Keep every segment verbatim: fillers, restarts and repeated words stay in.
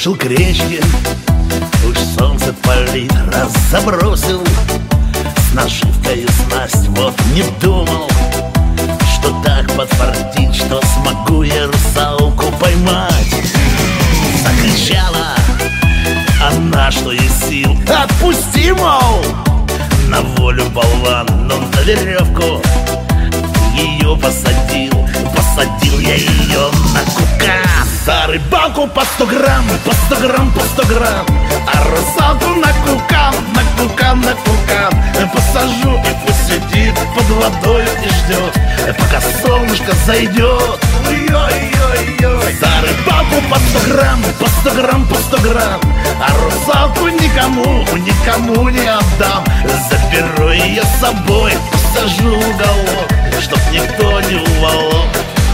Вышел к речке, уж солнце палит, раз забросил с наживкой снасть. Вот не думал, что так подфартит, что смогу я русалку поймать. Закричала она, что есть сил: отпусти, мол! На волю болван, но на веревку ее посадил. Посадил я ее на кукан. За рыбалку по сто грамм, по сто грамм, по сто грамм. А русалку на кукан, на кукан, на кукан. Посажу и пусть сидит под водой и ждет, пока солнышко зайдет. Ой-ой-ой-ой. За рыбалку по сто грамм, по сто грамм, по сто грамм. А русалку никому, никому не отдам. Заберу ее с собой, посажу в уголок, чтоб никто не уволок.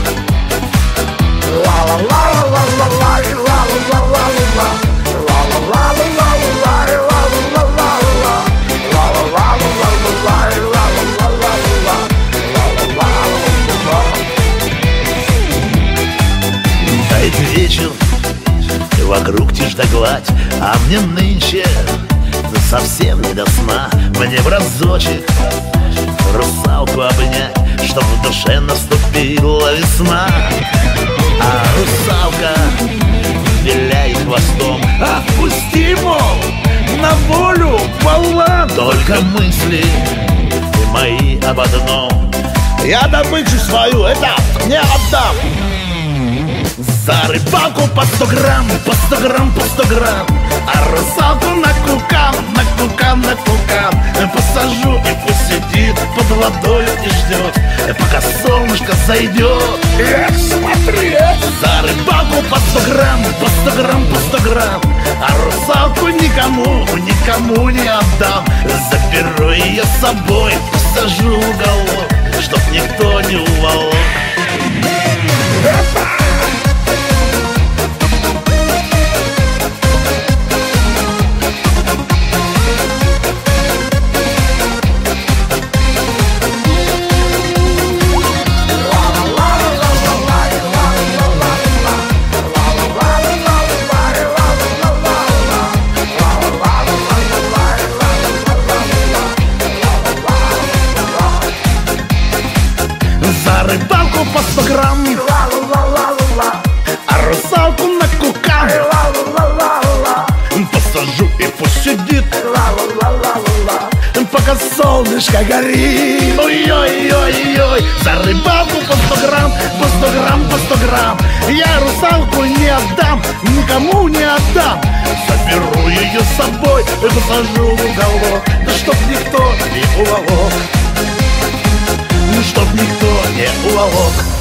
Дает вечер, вокруг тишь да гладь, а мне нынче совсем не до сна. Мне в разочек русалку обнять, чтоб в душе наступила весна. А русалка виляет хвостом: отпусти, мол, на волю болван. Только мысли мои об одном: я добычу свою, это не отдам. За рыбалку по сто грамм, по сто грамм, по сто грамм. А русалку на кукан, на кукан, на кукан. Посажу и пусть сидит под водой и ждет, пока солнышко зайдет. Эх, смотри! За рыбалку по сто грамм, по сто грамм, по сто грамм. А русалку никому, никому не отдам. Заберу ее с собой, посажу в уголок, чтоб никто не уволок. За рыбалку по сто грамм, а русалку на кукан. Посажу и пусть сидит, пока солнышко горит. Ой-ой-ой-ой. За рыбалку по сто грамм, по сто грамм, по сто грамм. Я русалку не отдам, никому не отдам. Заберу ее с собой и посажу в уголок, да чтоб никто не уволок, чтоб никто не уволок.